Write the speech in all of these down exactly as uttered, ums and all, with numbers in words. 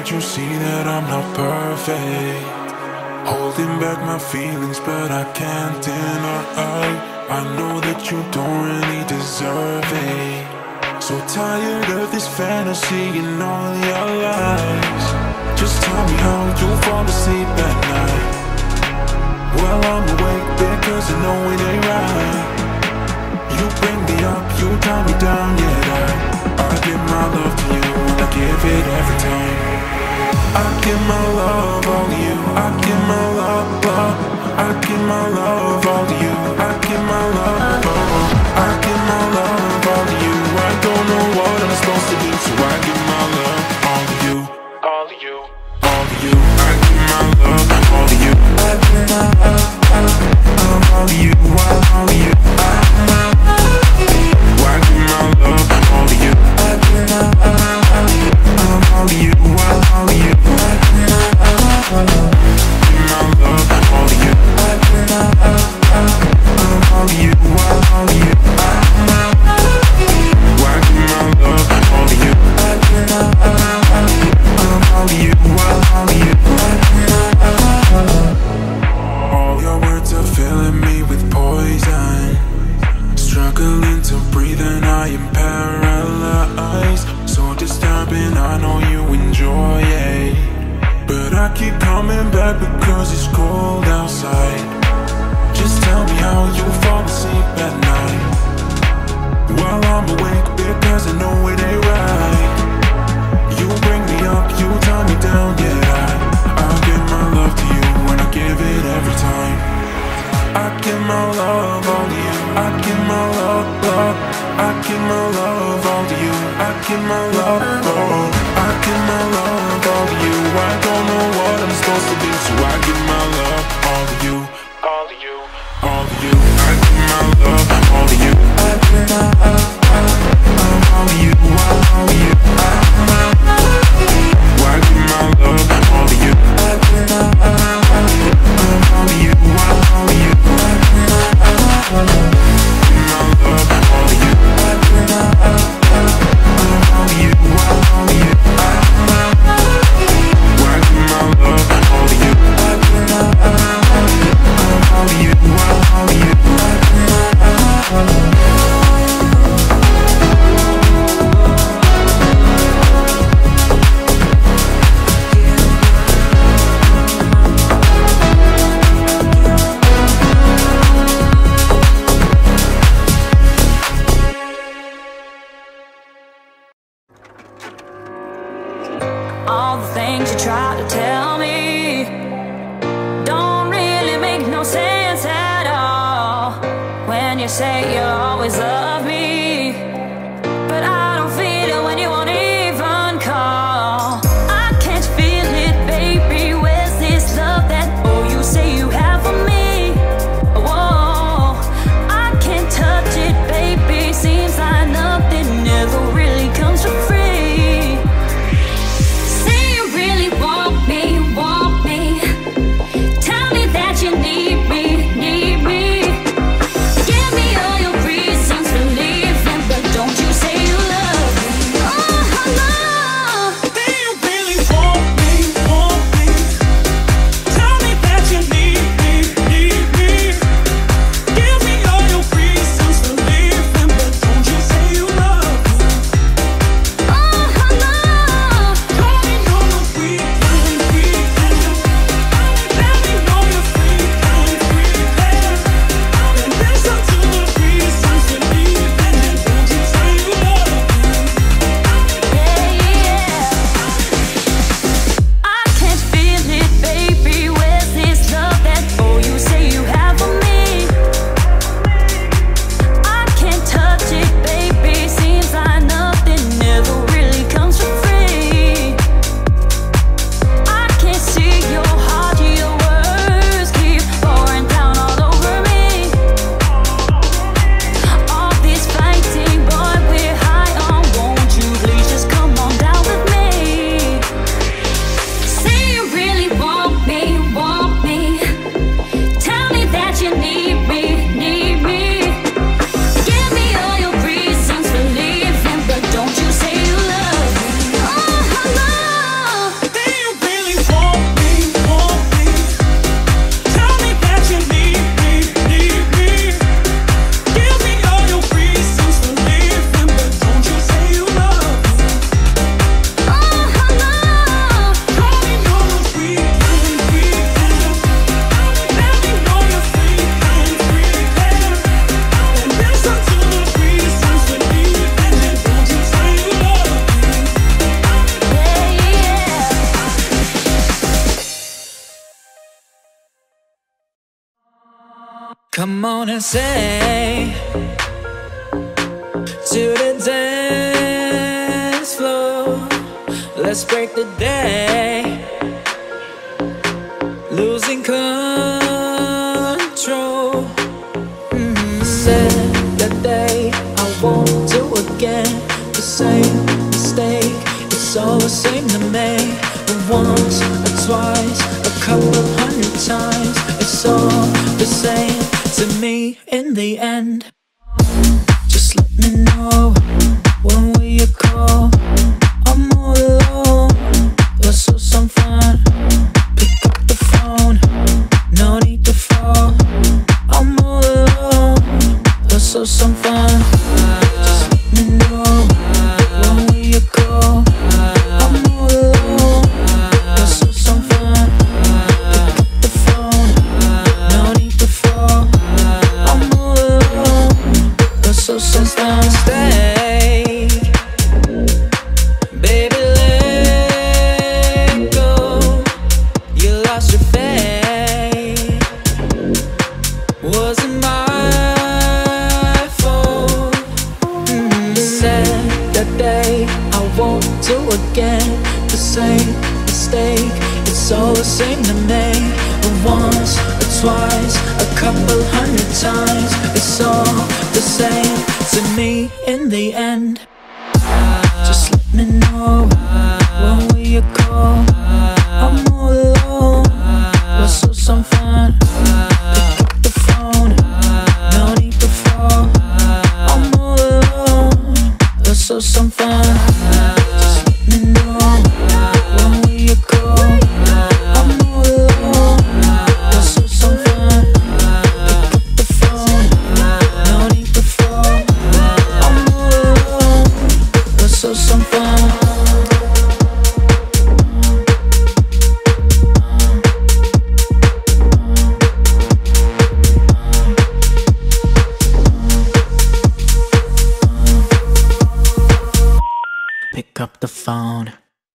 can't you see that I'm not perfect? Holding back my feelings, but I can't deny I know that you don't really deserve it. So tired of this fantasy and all your lies. Just tell me how you fall asleep at night. Well, I'm awake because I know it ain't right. You bring me up, you tie me down, yeah. I, I give my love to you and I give it every time. I give my love all to you. I give my love, love. I give my love all to you. I give my love, oh. I give my love all to you. I don't know what I'm supposed to do, so I give my love all to you. All to you. All to you. I give my love all to you. I give my love all to you. All to you. I give my love all to you. I give my love all to you. All to you. All to you. All your words are filling me with poison. Struggling to breathe and I am paralyzed. So disturbing, I know you enjoy it, but I keep coming back because it's cold outside. Just tell me how you fall asleep at night. While I'm awake because I know it ain't right. You bring me up, you tie me down, yeah. I, I give my love to you and I give it every time. I give my love all to you. I give my love, love. I give my love all to you. I give my love, oh. I give my love all to you. I don't know what I'm supposed to do, so I give my love all to you. All to you. All to you. I give my love all to you. I give my love all to you. All to you. I give my love. I give my love all to you. I give my love all to you. All to you. All to you. I give my love all to you. All the things you try to tell me don't really make no sense at all. When you say you always love me, but I don't feel it when you won't even call. I can't feel it, baby. Where's this love that oh you say you have for me? Whoa, I can't touch it, baby. Seems like nothing ever really comes for free. Me Come on and say to the dance floor, let's break the day, losing control. Mm-hmm. Said that day I won't do again the same mistake. It's all the same to me. But once or twice, a couple hundred times, it's all the same to me in the end. Just let me know, when will you call? I'm all alone, let's have some fun. Pick up the phone, no need to fall. I'm all alone, let's have some fun. Just let me know, when will you call? I'm all alone, let's have some fun. Pick up the phone, no need to fall. I'm all alone, let's have some fun. Stay, baby, let go. You lost your faith, wasn't my fault. Mm-hmm. Said that day I won't do again the same mistake. It's all the same to me. But once or twice, a couple hundred times, it's all the same to me in the end. Just let me know, when will you call? I'm all alone, let's have some fun. Pick up the phone, no need to fall. I'm all alone, let's have some fun. Just let me know, when will you call? I'm all alone, let's have some fun. Pick up the phone, no need to fall. I'm all alone, let's have some fun. Pick up the phone.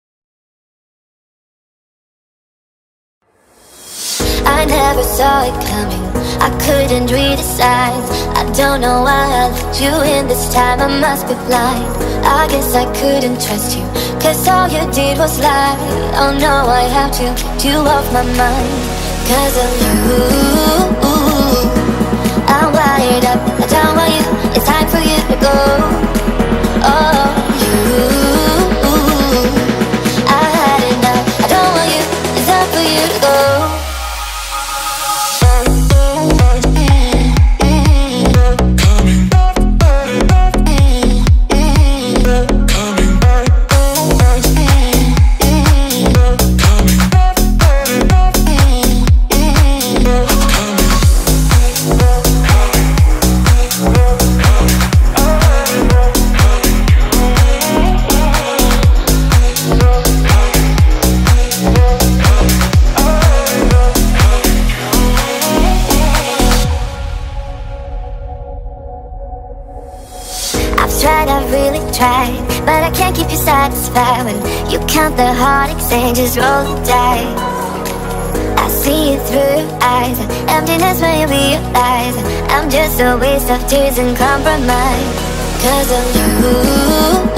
I never saw it coming, I couldn't read the signs. I don't know why I let you in this time, I must be blind. I guess I couldn't trust you, cause all you did was lie. Oh no, I have to get you off my mind. Cause of you, I'm wired up, I don't want you, it's time for you to go. Oh, you, I had enough, I don't want you, it's time for you to go. I've really tried, but I can't keep you satisfied. When you count the heartaches and just roll the dice, I see it through your eyes, emptiness when you realize I'm just a waste of tears and compromise. Cause of you,